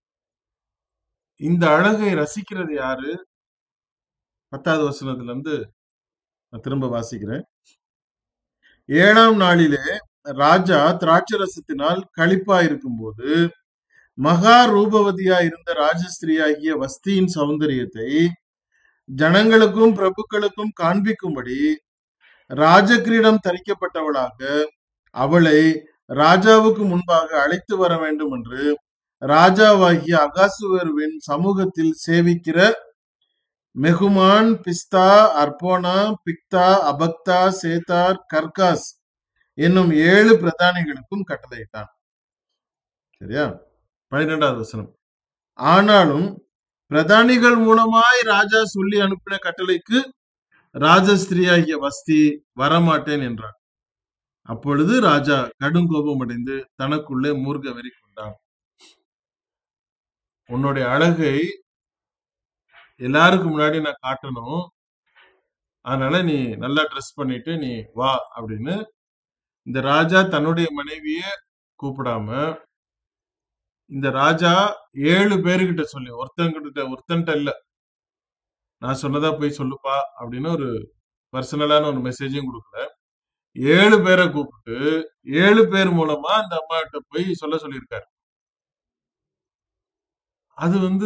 இந்த அழகை ரசிக்கிறது யாரு? 10வது வசனத்துல இருந்து நான் திரும்ப வாசிக்கிறேன். 7ஆம் நாளிலே ராஜா திராட்சரசத்தினால் களிப்பா இருக்கும்போது மகா ரூபவதியா இருந்த ராஜஸ்திரியாகிய வஸ்தியின் சௌந்தரியத்தை ஜனங்களுக்கும் பிரபுக்களுக்கும் காண்பிக்கும்படி ராஜகிரீடம் தரிக்கப்பட்டவளாக அவளை ராஜாவுக்கு முன்பாக அழைத்து வர வேண்டும் என்று ராஜாவாகிய அகாசுவேருவின் சமூகத்தில் சேவிக்கிற மெகுமான், பிஸ்தா, அர்போனா, பிக்தா, அபக்தா, சேத்தார், கர்காஸ் என்னும் 7 பிரதானிகளுக்கும் கட்டளையிட்டான். சரியா? 12வது வசனம். ஆனாலும் பிரதானிகள் மூலமாய் ராஜா சொல்லி அனுப்பின கட்டளைக்கு ராஜஸ்திரியாகிய வஸ்தி வரமாட்டேன் என்றான். அப்பொழுது ராஜா கடும் கோபம் அடைந்து தனக்குள்ளே மூர்க்க வெறி கொண்டான். உன்னுடைய அழகை எல்லாருக்கும் முன்னாடி நான் காட்டணும், அதனால நீ நல்லா ட்ரெஸ் பண்ணிட்டு நீ வா அப்படின்னு இந்த ராஜா தன்னுடைய மனைவிய கூப்பிடாம இந்த ராஜா 7 பேருகிட்ட சொல்லி, ஒருத்தன்கிட்ட இல்ல, நான் சொன்னதா போய் சொல்லுப்பா அப்படின்னு ஒரு பர்சனலான ஒரு மெசேஜும் கொடுக்கல. 7 பேரை கூப்பிட்டு 7 பேர் மூலமா அந்த அம்மா கிட்ட போய் சொல்லியிருக்காரு. அது வந்து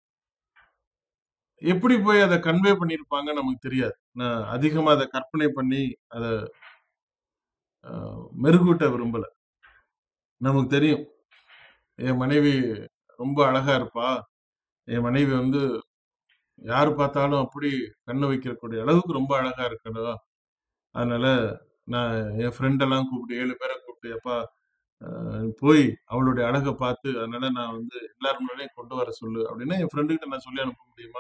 எப்படி போய் அதை கன்வே பண்ணிருப்பாங்க நமக்கு தெரியாது. நான் அதிகமா அதை கற்பனை பண்ணி அதை மெருகூட்ட விரும்பல. நமக்கு தெரியும், என் மனைவி ரொம்ப அழகா இருப்பா, என் மனைவி வந்து யாரு பார்த்தாலும் அப்படி கண்ணு வைக்கக்கூடிய அளவுக்கு ரொம்ப அழகா இருக்கணும், அதனால நான் என் ஃப்ரெண்டெல்லாம் கூப்பிட்டு 7 பேரை கூப்பிட்டு, எப்பா போய் அவளுடைய அழகை பார்த்து, அதனால நான் வந்து எல்லாரும் முன்னாடியும் கொண்டு வர சொல்லு அப்படின்னா என் ஃப்ரெண்டு கிட்ட நான் சொல்லி அனுப்ப முடியுமா?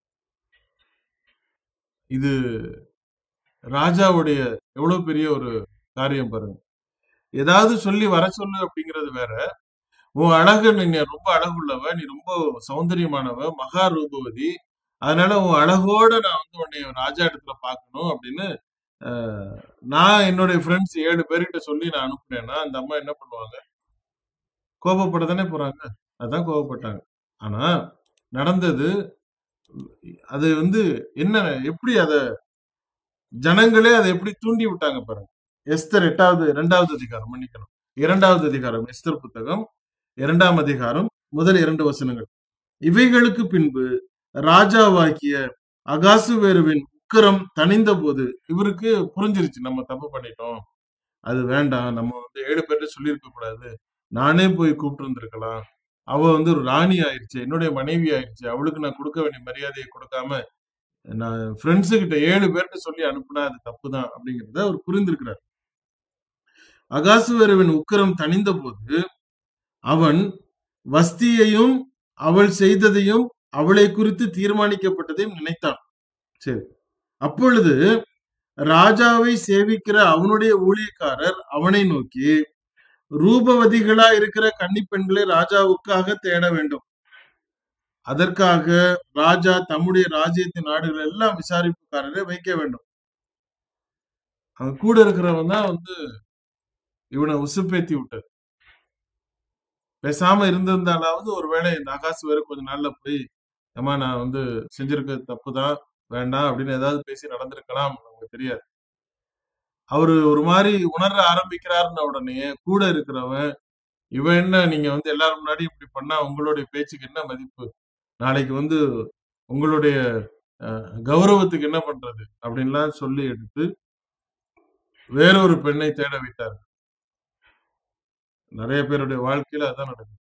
இது ராஜாவுடைய எவ்வளவு பெரிய ஒரு காரியம் பாருங்க. ஏதாவது சொல்லி வர சொல்லு அப்படிங்கிறது வேற. உன் அழகு, நீ ரொம்ப அழகுள்ளவ, நீ ரொம்ப சௌந்தரியமானவ, மகா ரூபவதி, அதனால உன் அழகோட நான் வந்து உன்னை ராஜா இடத்துல பார்க்கணும் அப்படின்னு நான் என்னுடைய ஃப்ரெண்ட்ஸ் 7 பேர்கிட்ட சொல்லி நான் அனுப்புனேன்னா அந்த அம்மா என்ன பண்ணுவாங்க? கோபப்பட தானே போறாங்க. அதான் கோபப்பட்டாங்க. ஆனா நடந்தது அது வந்து என்ன, எப்படி அத ஜனங்களே அதை எப்படி தூண்டி விட்டாங்க பாருங்க. எஸ்தர் 2வது அதிகாரம், மன்னிக்கணும், 2வது அதிகாரம், எஸ்தர் புத்தகம் 2ஆம் அதிகாரம் முதல் 2 வசனங்கள். இவைகளுக்கு பின்பு ராஜாவாகிய அகாசுவேருவின் உக்கிரம் தணிந்த போது இவருக்கு புரிஞ்சிருச்சு, நம்ம தப்பு பண்ணிட்டோம், அது வேண்டாம், நம்ம 7 பேர்ட்ட சொல்லியிருக்க கூடாது, நானே போய் கூப்பிட்டு வந்திருக்கலாம், அவ ஒரு ராணி ஆயிடுச்சு, என்னுடைய மனைவி ஆயிடுச்சு, அவளுக்கு நான் கொடுக்க வேண்டிய மரியாதையை கொடுக்காம நான் ஃப்ரெண்ட்ஸு கிட்ட 7 பேர்ட்ட சொல்லி அனுப்புனா அது தப்புதான் அப்படிங்கிறத அவர் புரிந்திருக்கிறார். அகாசுவேருவின் உக்கிரம் தணிந்த போது அவன் வஸ்தியையும் அவள் செய்ததையும் அவளை குறித்து தீர்மானிக்கப்பட்டதையும் நினைத்தான். சரி, அப்பொழுது ராஜாவை சேவிக்கிற அவனுடைய ஊழியக்காரர் அவனை நோக்கி, ரூபவதிகளா இருக்கிற கன்னி பெண்களை ராஜாவுக்காக தேட வேண்டும், அதற்காக ராஜா தம்முடைய ராஜ்யத்தின் நாடுகள் எல்லாம் விசாரிப்புக்காரரை வைக்க வேண்டும். அவன் கூட இருக்கிறவன் தான் இவனை உசுப்பேத்தி விட்டது. பேசாம இருந்திருந்தாலாவது ஒருவேளை இந்த அகாசுவேரு கொஞ்ச நாள்ல போய், ஏமா நான் செஞ்சிருக்கிறது தப்புதான், வேண்டாம் அப்படின்னு ஏதாவது பேசி நடந்திருக்கலாம், நமக்கு தெரியாது. அவரு ஒரு மாதிரி உணர ஆரம்பிக்கிறாருன்ன உடனே கூட இருக்கிறவன், இவன் என்ன நீங்க எல்லாரும் முன்னாடி இப்படி பண்ணா உங்களுடைய பேச்சுக்கு என்ன மதிப்பு, நாளைக்கு உங்களுடைய கௌரவத்துக்கு என்ன பண்றது அப்படின்லாம் சொல்லி எடுத்து வேறொரு பெண்ணை தேட விட்டார். நிறைய பேருடைய வாழ்க்கையில அதான் நடக்குது.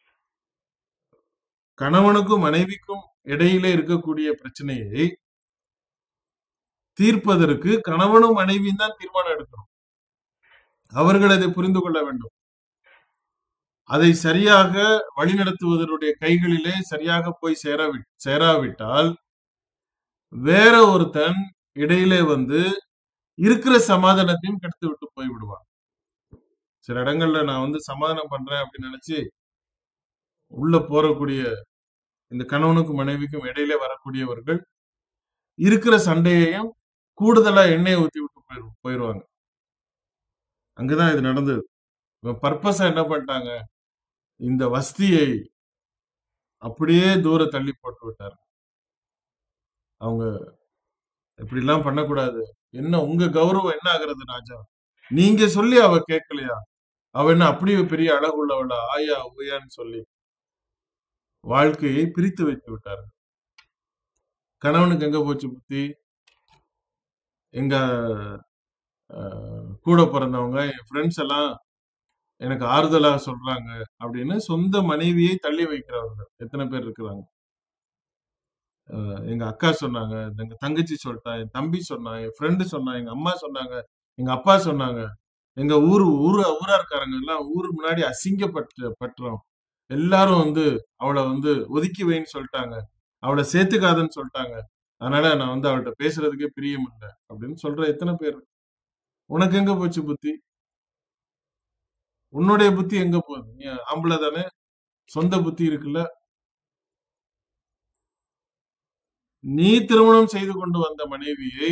கணவனுக்கும் மனைவிக்கும் இடையிலே இருக்கக்கூடிய பிரச்சனையை தீர்ப்பதற்கு கணவனும் மனைவியும் தான் தீர்மானம் எடுக்கணும். அவர்கள் அதை புரிந்து கொள்ள வேண்டும். அதை சரியாக வழிநடத்துவதனுடைய கைகளிலே சரியாக போய் சேராவிட்டால் வேற ஒருத்தன் இடையிலே இருக்கிற சமாதானத்தையும் கெடுத்து விட்டு போய் விடுவான். சில இடங்கள்ல நான் சமாதானம் பண்றேன் அப்படின்னு நினைச்சு உள்ள போறக்கூடிய இந்த கணவனுக்கும் மனைவிக்கும் இடையிலே வரக்கூடியவர்கள் இருக்கிற சண்டையையும் கூடுதலா எண்ணெயை ஊத்தி விட்டு போயிடுவாங்க. அங்கதான் இது நடந்தது. பர்பஸா என்ன பண்ணிட்டாங்க, இந்த வஸ்தியை அப்படியே தூர தள்ளி போட்டு விட்டார். அவங்க இப்படி எல்லாம் பண்ணக்கூடாது, என்ன உங்க கௌரவம் என்ன ஆகுறது ராஜா, நீங்க சொல்லி அவ கேட்கலையா, அவ என்ன அப்படியே பெரிய அழகுள்ளவளா, ஆயா ஊயான்னு சொல்லி வாழ்க்கையை பிரித்து வைத்து விட்டார். கணவனுக்கு எங்க போச்சு புத்தி, எங்க கூட பிறந்தவங்க என் ஃப்ரெண்ட்ஸ் எல்லாம் எனக்கு ஆறுதலா சொல்றாங்க அப்படின்னு சொந்த மனைவியை தள்ளி வைக்கிறவர்கள் எத்தனை பேர் இருக்கிறாங்க. எங்க அக்கா சொன்னாங்க, எங்க தங்கச்சி சொல்லிட்டா, என் தம்பி சொன்னான், என் ஃப்ரெண்டு சொன்னான், எங்க அம்மா சொன்னாங்க, எங்க அப்பா சொன்னாங்க, எங்க ஊரார்காரங்க எல்லாம் ஊரு முன்னாடி அசிங்கப்பட்டுறோம், எல்லாரும் அவளை ஒதுக்கி வைன்னு சொல்லிட்டாங்க, அவளை சேர்த்துக்காதன்னு சொல்லிட்டாங்க, அதனால நான் அவள்கிட்ட பேசுறதுக்கே பிரியம் இல்லை அப்படின்னு சொல்ற எத்தனை பேர். உனக்கு எங்க போச்சு புத்தி, உன்னுடைய புத்தி எங்க போகுது, நீ ஆம்பளை தானே, சொந்த புத்தி இருக்குல்ல. நீ திருமணம் செய்து கொண்டு வந்த மனைவியை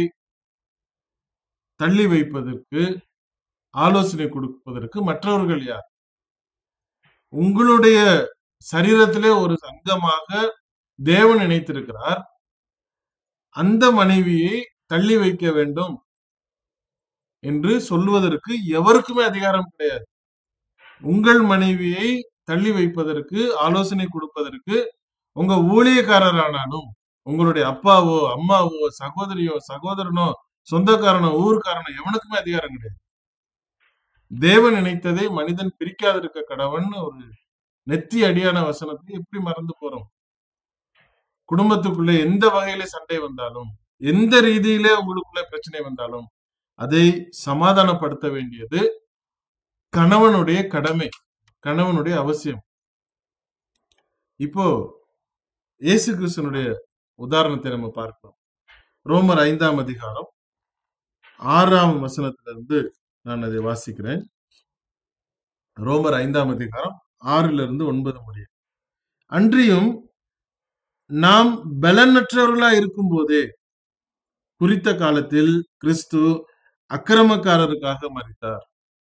தள்ளி வைப்பதற்கு ஆலோசனை கொடுப்பதற்கு மற்றவர்கள் யார்? உங்களுடைய சரீரத்திலே ஒரு அங்கமாக தேவன் நினைத்திருக்கிறார். அந்த மனைவியை தள்ளி வைக்க வேண்டும் என்று சொல்வதற்கு எவருக்குமே அதிகாரம் கிடையாது. உங்கள் மனைவியை தள்ளி வைப்பதற்கு ஆலோசனை கொடுப்பதற்கு உங்க ஊழியக்காரரானாலும் உங்களுடைய அப்பாவோ அம்மாவோ சகோதரியோ சகோதரனோ சொந்தக்காரனோ ஊருக்காரனோ எவனுக்குமே அதிகாரம் கிடையாது. தேவன் நினைத்ததை மனிதன் பிரிக்காதிருக்க கடவன் ஒரு நெத்தி அடியான வசனத்தை எப்படி மறந்து போறோம். குடும்பத்துக்குள்ள எந்த வகையில சண்டை வந்தாலும், எந்த ரீதியிலே உங்களுக்குள்ள பிரச்சனை வந்தாலும் அதை சமாதானப்படுத்த வேண்டியது கணவனுடைய கடமை, கணவனுடைய அவசியம். இப்போ இயேசு கிறிஸ்துனுடைய உதாரணத்தை நம்ம பார்க்கிறோம். ரோமர் 5ஆம் அதிகாரம் 6ஆம் வசனத்திலிருந்து நான் அதை வாசிக்கிறேன். ரோமர் 5ஆம் அதிகாரம் 6லிருந்து 9 முடிய. அன்றியும் நாம் பலனற்றவர்களா இருக்கும் போதே குறித்த காலத்தில் கிறிஸ்து அக்கிரமக்காரருக்காக மரித்தார்.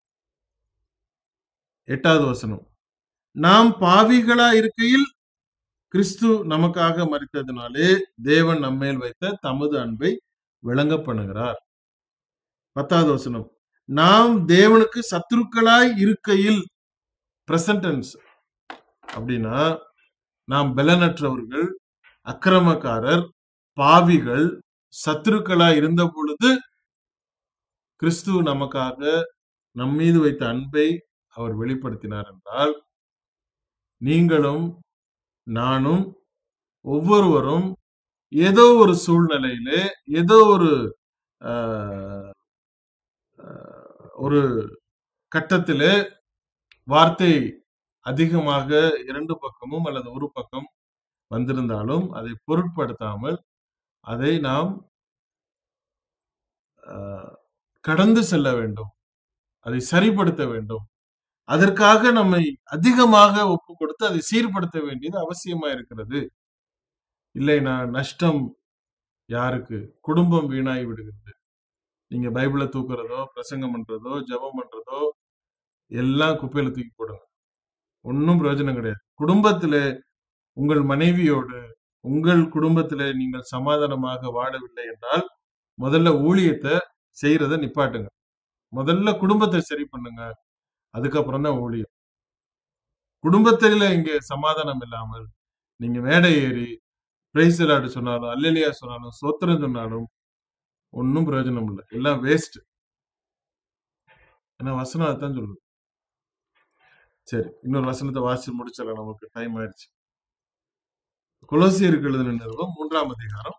8வது வசனம், நாம் பாவிகளா இருக்கையில் கிறிஸ்து நமக்காக மரித்ததினாலே தேவன் நம்மேல் வைத்த தமது அன்பை விளங்க பண்ணுகிறார். 10வது வசனம், நாம் தேவனுக்கு சத்துருக்களாய் இருக்கையில், பிரசன்ட் டென்ஸ் அப்படின்னா நாம் பலனற்றவர்கள், அக்கிரமக்காரர், பாவிகள், சத்துருக்களா இருந்த பொழுது கிறிஸ்து நமக்காக நம் மீது வைத்த அன்பை அவர் வெளிப்படுத்தினார் என்றால், நீங்களும் நானும் ஒவ்வொருவரும் ஏதோ ஒரு சூழ்நிலையிலே ஏதோ ஒரு ஒரு கட்டத்திலே வார்த்தை அதிகமாக இரண்டு பக்கமும் அல்லது ஒரு பக்கம் வந்திருந்தாலும் அதை பொருட்படுத்தாமல் அதை நாம் கடந்து செல்ல வேண்டும், அதை சரிப்படுத்த வேண்டும். அதற்காக நம்மை அதிகமாக ஒப்பு கொடுத்து அதை சீர்படுத்த வேண்டியது அவசியமா இருக்கிறது. இல்லைனா நஷ்டம் யாருக்கு? குடும்பம் வீணாகி விடுகிறது. நீங்க பைபிளை தூக்குறதோ, பிரசங்கம் பண்றதோ, ஜெபம் பண்றதோ எல்லாம் குப்பையில தூக்கி போடுங்க. ஒன்னும் பிரயோஜனம் கிடையாது. குடும்பத்திலே உங்கள் மனைவியோடு உங்கள் குடும்பத்திலே நீங்கள் சமாதானமாக வாழவில்லை என்றால் முதல்ல ஊழியத்தை செய்யறத நிப்பாட்டுங்க. முதல்ல குடும்பத்தை சரி பண்ணுங்க, அதுக்கப்புறம் தான் ஊழியம். குடும்பத்தில இங்க சமாதானம் இல்லாமல் நீங்க மேடை ஏறி பிரைஸ் தி லார்ட் சொன்னாலும், அல்லேலூயா சொன்னாலும், ஸ்தோத்திரம் சொன்னாலும் ஒன்னும் பிரயோஜனம் இல்லை, எல்லாம் வேஸ்ட். ஏன்னா வசனம் அதான் சொல்லுது. சரி, இன்னொரு வசனத்தை வாசிச்சு முடிச்சிடலாம், நமக்கு டைம் ஆயிடுச்சு. கொலோசியருக்கு எழுதின நிருபம் 3ஆம் அதிகாரம்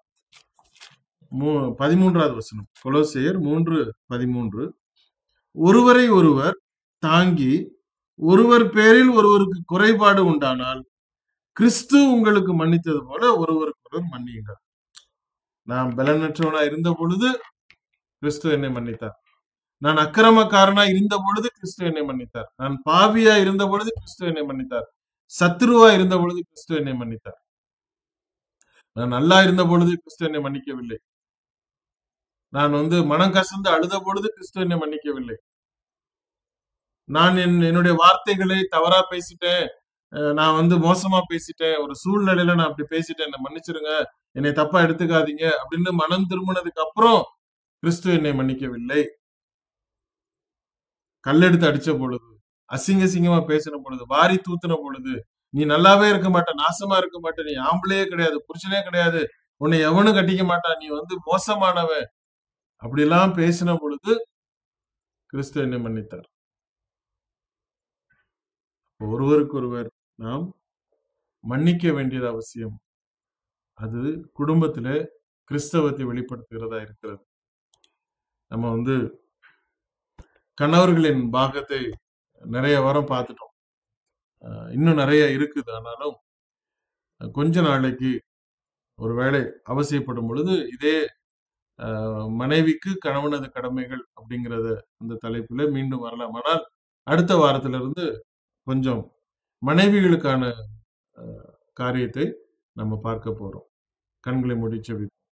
13வது வசனம். கொலோசியர் 3:13. ஒருவரை ஒருவர் தாங்கி ஒருவர் பேரில் ஒருவருக்கு குறைபாடு உண்டானால் கிறிஸ்து உங்களுக்கு மன்னித்தது போல ஒருவருக்கு ஒருவர் மன்னியுங்கள். நான் பலனற்றவனா இருந்த பொழுது கிறிஸ்து என்னை மன்னித்தார். நான் அக்கிரமக்காரனா இருந்த பொழுது கிறிஸ்து என்னை மன்னித்தார். நான் பாவியா இருந்த பொழுது கிறிஸ்து என்னை மன்னித்தார். சத்துருவா இருந்த பொழுது கிறிஸ்து என்னை மன்னித்தார். நான் நல்லா இருந்த பொழுது கிறிஸ்து என்னை மன்னிக்கவில்லை. நான் மனம் கசந்து அழுத பொழுது கிறிஸ்து என்னை மன்னிக்கவில்லை. நான் என்னுடைய வார்த்தைகளை தவறா பேசிட்டேன், நான் மோசமா பேசிட்டேன், ஒரு சூழ்நிலையில நான் அப்படி பேசிட்டேன், என்னை மன்னிச்சிருங்க, என்னை தப்பா எடுத்துக்காதீங்க அப்படின்னு மனம் திரும்பினதுக்கு அப்புறம் கிறிஸ்து என்னை மன்னிக்கவில்லை. கல்லெடுத்து அடிச்ச பொழுது, அசிங்க அசிங்கமா பேசின பொழுது, வாரி தூத்தின பொழுது, நீ நல்லாவே இருக்க மாட்ட, நாசமா இருக்க மாட்ட, நீ ஆம்பளையே கிடையாது, புருஷனே கிடையாது, உன்னை எவனும் கட்டிக்க மாட்டான், நீ மோசமானவன் அப்படிலாம் பேசின பொழுது கிறிஸ்து என்னை மன்னித்தார். ஒருவருக்கு ஒருவர் நாம் மன்னிக்க வேண்டியது அவசியம். அது குடும்பத்திலே கிறிஸ்தவத்தை வெளிப்படுத்துகிறதா இருக்கிறது. நம்ம கணவர்களின் பாகத்தை நிறைய வாரம் பார்த்துட்டோம், இன்னும் நிறைய இருக்குது. ஆனாலும் கொஞ்ச நாளைக்கு ஒருவேளை அவசியப்படும் பொழுது இதே மனைவிக்கு கணவனது கடமைகள் அப்படிங்கிறத அந்த தலைப்புல மீண்டும் வரலாம். ஆனால் அடுத்த வாரத்திலிருந்து கொஞ்சம் மனைவிகளுக்கான காரியத்தை நம்ம பார்க்க போறோம். கண்களை முடிச்ச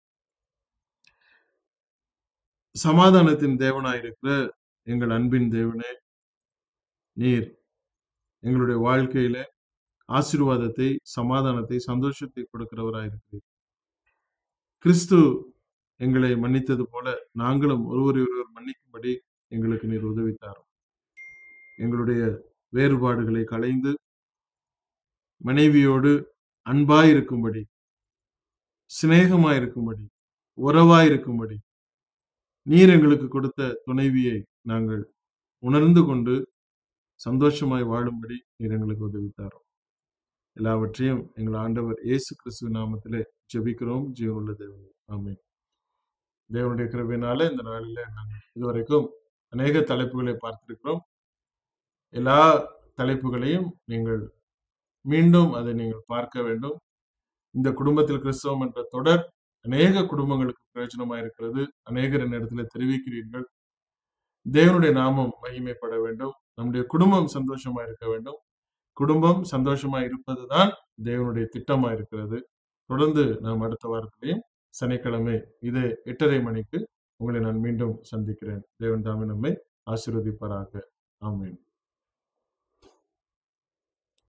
சமாதானத்தின் தேவனாயிருக்கிற எங்கள் அன்பின் தேவனே, நீர் எங்களுடைய வாழ்க்கையில ஆசீர்வாதத்தை, சமாதானத்தை, சந்தோஷத்தை கொடுக்கிறவராயிருக்கிறீர். கிறிஸ்து எங்களை மன்னித்தது போல நாங்களும் ஒருவரை ஒருவர் மன்னிக்கும்படி எங்களுக்கு நீர் உதவித்தாரும். எங்களுடைய வேறுபாடுகளை களைந்து மனைவியோடு அன்பாயிருக்கும்படி, சிநேகமாயிருக்கும்படி, உறவாயிருக்கும்படி நீர் எங்களுக்கு கொடுத்த துணைவியை நாங்கள் உணர்ந்து கொண்டு சந்தோஷமாய் வாழும்படி நீர் எங்களுக்கு உதவித்தாரோம். எல்லாவற்றையும் எங்கள் ஆண்டவர் இயேசு கிறிஸ்துவ நாமத்திலே ஜெபிக்கிறோம், ஜீவனுள்ள தேவனே, ஆமென். தேவனுடைய கிருபையினால இந்த நாளில நாங்கள் இதுவரைக்கும் அநேக தலைப்புகளை பார்த்திருக்கிறோம். எல்லா தலைப்புகளையும் நீங்கள் மீண்டும் அதை நீங்கள் பார்க்க வேண்டும். இந்த குடும்பத்தில் கிறிஸ்தவம் என்ற தொடர் அநேக குடும்பங்களுக்கு பிரயோஜனமா இருக்கிறது. அநேகரின் இடத்துல தெரிவிக்கிறீர்கள். தேவனுடைய நாமம் மகிமைப்பட வேண்டும். நம்முடைய குடும்பம் சந்தோஷமா இருக்க வேண்டும். குடும்பம் சந்தோஷமா இருப்பதுதான் தேவனுடைய திட்டமா இருக்கிறது. தொடர்ந்து நாம் அடுத்த வாரத்திலையும் சனிக்கிழமை இதே 8:30 மணிக்கு உங்களை நான் மீண்டும் சந்திக்கிறேன். தேவன் தாமே நம்மை ஆசீர்வதிப்பாராக. ஆமென்.